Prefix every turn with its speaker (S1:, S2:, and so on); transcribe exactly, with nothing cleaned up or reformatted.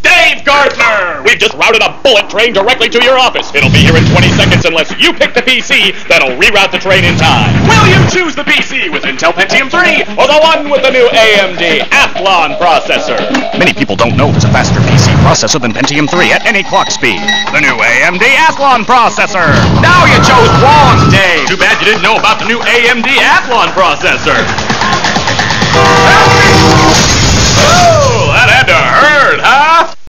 S1: Dave Gardner! We've just routed a bullet train directly to your office. It'll be here in twenty seconds unless you pick the P C that'll reroute the train in time. Will you choose the P C with Intel Pentium three or the one with the new A M D Athlon processor?
S2: Many people don't know there's a faster P C processor than Pentium three at any clock speed. The new A M D Athlon processor.
S1: Now you chose wrong, Dave. Too bad you didn't know about the new A M D Athlon processor. Oh, that had to hurt, huh?